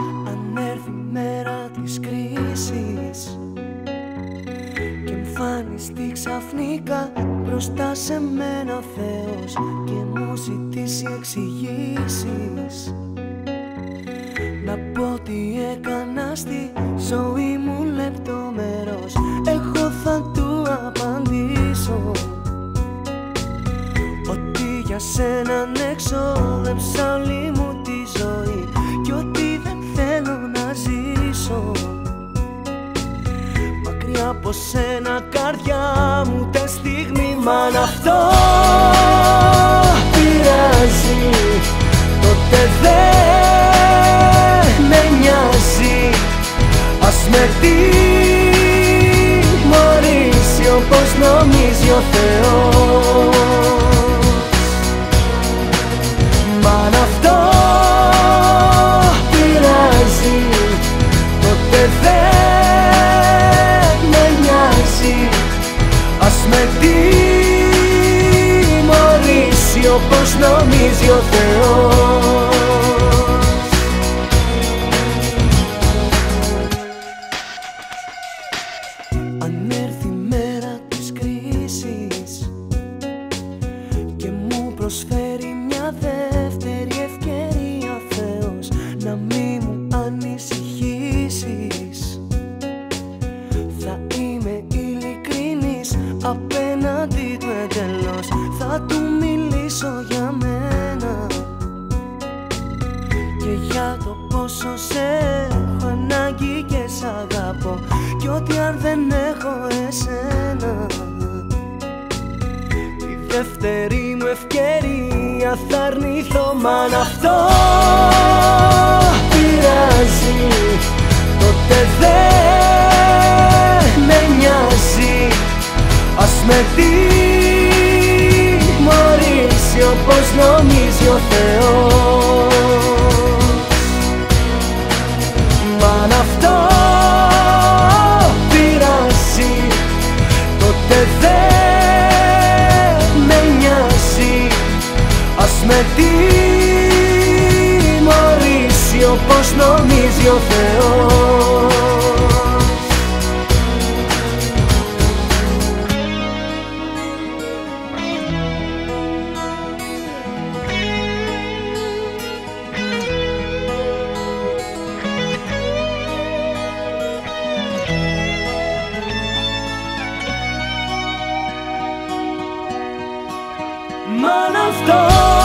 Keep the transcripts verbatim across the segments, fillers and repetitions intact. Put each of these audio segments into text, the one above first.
Αν έρθει η μέρα της κρίσης και εμφανιστεί ξαφνικά μπροστά σε μένα ο Θεός και μου ζητήσει εξηγήσεις, να πω τι έκανα στη ζωή μου λεπτομερώς, εγώ θα του απαντήσω ότι για σένα εξόδεψα όλη μου τη ζωή κι ότι δεν θέλω να ζήσω μακριά από σένα, καρδιά μου, τε στιγμή. Μ' αν αυτό πειράζει, τότε δεν με νοιάζει. Ας με τιμωρήσει όπως νομίζει ο Θεός. Μ' αν αυτό πειράζει, τότε δεν με νοιάζει. Ας με τιμωρήσει όπως νομίζει ο Θεός. Αν έρθει η μέρα της κρίσης και μου προσφέρει μια δεύτερη ευκαιρία Θεός, να μη μου ανησυχήσεις, θα είμαι ειλικρινής απέναντι του εντελώς. Θα του μιλήσω για μένα και για το πόσο σε έχω ανάγκη και σ' αγαπώ, κι ότι αν δεν έχω εσένα τη δεύτερη μου ευκαιρία θα αρνηθώ. Μ' αν αυτό πειράζει, τότε δεν με νοιάζει. Ας με τιμωρήσει όπως νομίζει ο Θεός. Μ' αν αυτό πειράζει, τότε δεν με νοιάζει. Ας με τιμωρήσει όπως νομίζει ο Θεός. Μ' αν αυτό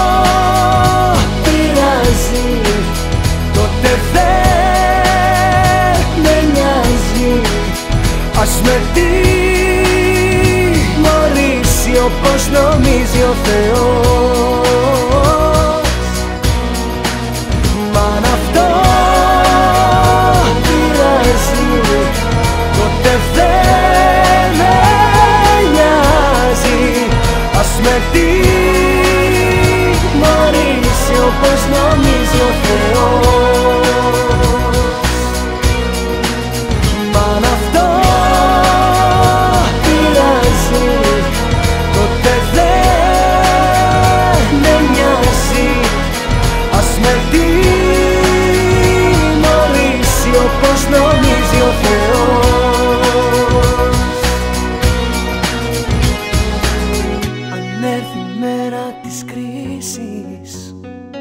πειράζει, τότε δεν με νοιάζει. Ας με τιμωρήσει όπως νομίζει ο Θεός. Μ' αν αυτό πειράζει, τότε δεν με νοιάζει. Ας με τιμωρήσει όπως νομίζει ο Θεός. Μ' αν αυτό πειράζει, τότε δεν με νοιάζει. Ας με τιμωρήσει όπως νομίζει ο Θεός. Αν έρθει η μέρα της κρίσης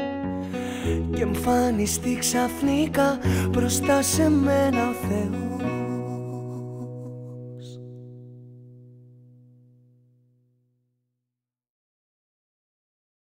και εμφανιστεί ξαφνικά μπροστά σε μένα ο Θεός,